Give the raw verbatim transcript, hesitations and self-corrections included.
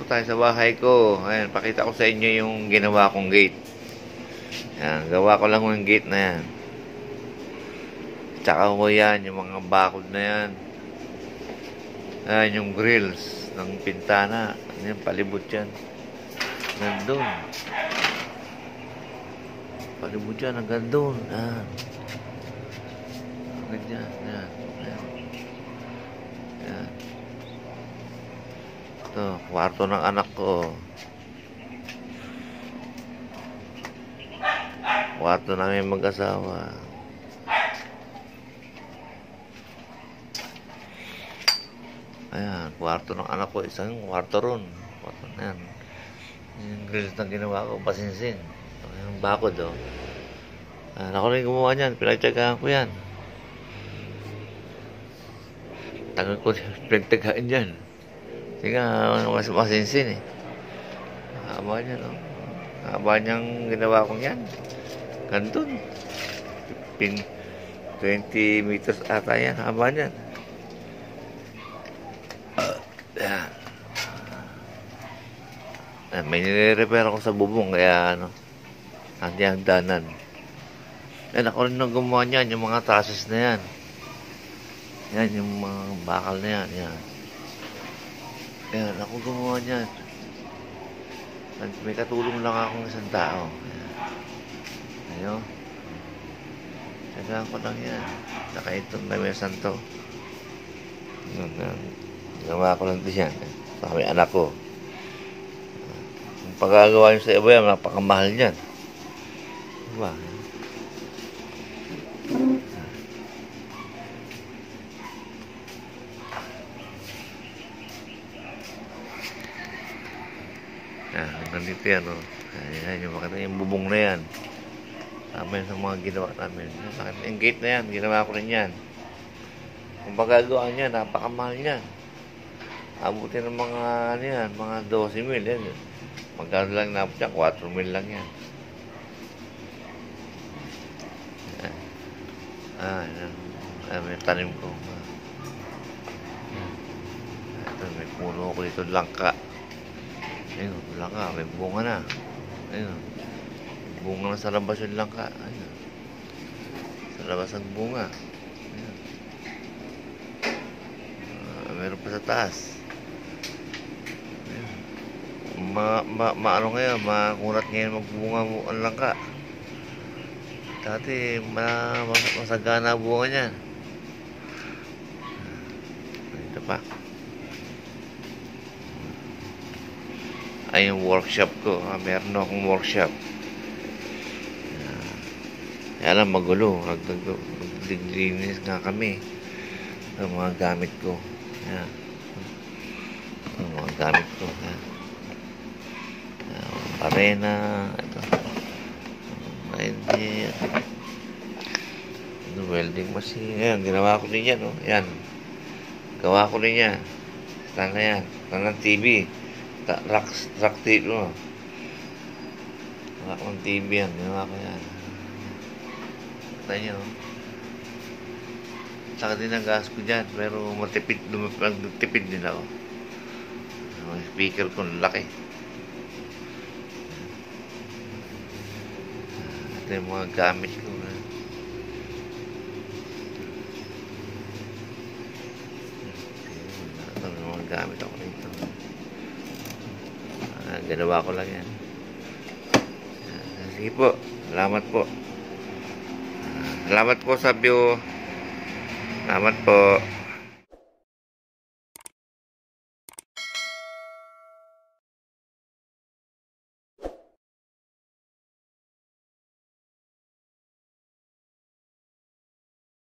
tayo sa bahay ko. Ayan, pakita ko sa inyo yung ginawa kong gate. Ayan, gawa ko lang yung gate na yan. Tsaka ko yan, yung mga bakod na yan. Ayan, yung grills ng pintana. Ayan, palibot yan. Nandun. Palibot yan, hanggang doon. Ayan. Ganyan, ayan. Ayan. Ayan. Ito, kwarto ng anak ko. Kwarto namin mag-asawa. Ayan, kwarto ng anak ko. Isang kwarto ron. Kwarto na yan. Yung grills na ginawa ko, pasinsin. Yung bakod, oh. Ayan, ako rin gumawa niyan. Pinagtyagaan ko yan. Tagal ko pinagtyagaan dyan. Sige nga, mas masinsin eh. Haba niya, no? Haba niyang ginawa kong yan. Gandun. Pin twenty meters ata yan. Haba niyan. Uh, yan. Uh, may nire-repair ako sa bubong, kaya ano, hindi hagdanan. Yan, ako rin nang gumawa niyan, yung mga trusses na yan. Yan, yung mga bakal na yan. Yan. Yan, ako gumawa niyan. May katulong lang akong isang tao. Ayan. Ayun. Tagaan ko lang yan. Saka itong namesan to. Ginawa ko lang din yan. Saka may anak ko. Kung pagkagawa nyo sa iba yan, napakamahal yan. Diba? Ah, nandito yan, oh. Ayan, yung makita yung bubong na yan. Tama yun sa mga ginawa namin. Yung gate na yan, ginawa ko rin yan. Kung pagagawa niya, napakamahal niyan. Abutin ng mga, ano yan, mga twelve mil yan. Magkano lang nabot yan, four mil lang yan. Ah, yan. Ah, may tanim ko. Ito, may puno ko dito, langka. Ayun, langka, may bunga na. Ayun. Bunga na sa labas yung langka. Ayun. Sa labas ang bunga. Ayun. Uh, meron pa sa taas. Ayun. Ma, ma, ma ano ngayon, makurat ngayon magbunga mo ang langka. Dati, ma, mas, masagana bunga niyan. Ito pa. Ay, yung workshop ko. Ah, meron akong workshop. Kaya lang magulo. Nagdiglinis nga kami ng mga gamit ko. Ayan. Ang mga gamit ko. Ayan. Ayan. Arena. Ito. Hindi. Ito, welding machine. Ayan, ginawa ko din yan. Oh. Ayan. Gawa ko din yan. Saan na yan? Saan ng T V? Rock, rock tape mo. Rock ng T V yan. Ginawa ko yan. Tayo nyo. Saka din ang gas ko dyan. Pero matipid, lumipid din ako. Ang speaker ko laki. Ito yung mga gamit ko. Ito yung mga gamit ako nito. Ah, ginawa ko lang yan. Sige po. Salamat po. Salamat po sa view. Salamat po.